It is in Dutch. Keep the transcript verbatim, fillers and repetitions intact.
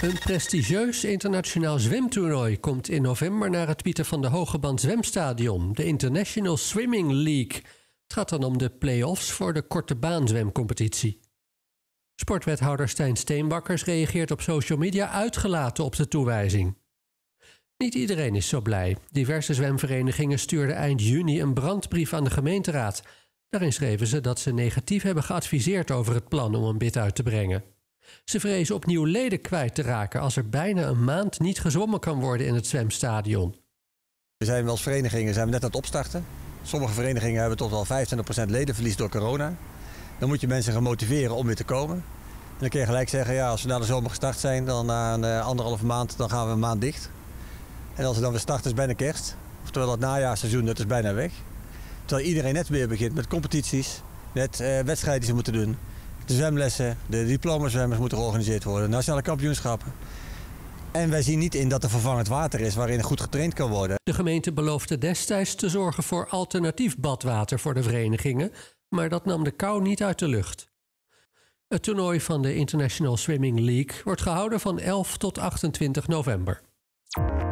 Een prestigieus internationaal zwemtoernooi komt in november naar het Pieter van der Hogeband zwemstadion, de International Swimming League. Het gaat dan om de play-offs voor de korte baanzwemcompetitie. Sportwethouder Stijn Steenbakkers reageert op social media uitgelaten op de toewijzing. Niet iedereen is zo blij. Diverse zwemverenigingen stuurden eind juni een brandbrief aan de gemeenteraad. Daarin schreven ze dat ze negatief hebben geadviseerd over het plan om een bid uit te brengen. Ze vrezen opnieuw leden kwijt te raken als er bijna een maand niet gezwommen kan worden in het zwemstadion. We zijn als verenigingen zijn we net aan het opstarten. Sommige verenigingen hebben tot wel vijfentwintig procent ledenverlies door corona. Dan moet je mensen gaan motiveren om weer te komen. En dan kun je gelijk zeggen, ja, als we na de zomer gestart zijn, dan na een uh, anderhalve maand, dan gaan we een maand dicht. En als we dan weer starten, is bijna kerst. Oftewel dat najaarseizoen, dat is bijna weg. Terwijl iedereen net weer begint met competities, met uh, wedstrijden die ze moeten doen. De zwemlessen, de diplomazwemmers moeten georganiseerd worden, nationale kampioenschappen. En wij zien niet in dat er vervangend water is waarin goed getraind kan worden. De gemeente beloofde destijds te zorgen voor alternatief badwater voor de verenigingen, maar dat nam de kou niet uit de lucht. Het toernooi van de International Swimming League wordt gehouden van elf tot achtentwintig november.